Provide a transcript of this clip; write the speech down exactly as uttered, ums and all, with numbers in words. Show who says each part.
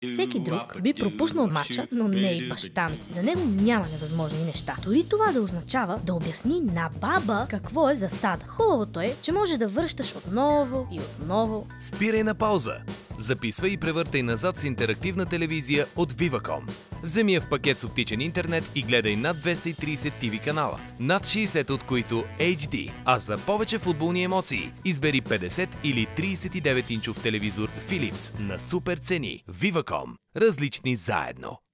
Speaker 1: Всеки друг би пропуснал матча, но не и баща ми. За него няма невъзможни неща. Дори това да означава да обясни на баба какво е засада. Хубавото е, че може да връщаш отново и отново.
Speaker 2: Спирай на пауза. Записвай и превъртай назад с интерактивна телевизия от Viva.com. Вземи я в пакет с оптичен интернет и гледай над двеста и трийсет ти ви канала, над шейсет от които Ейч Ди. А за повече футболни емоции избери петдесет или трийсет и девет инчов телевизор Philips на супер цени. Viva.com. Различни заедно.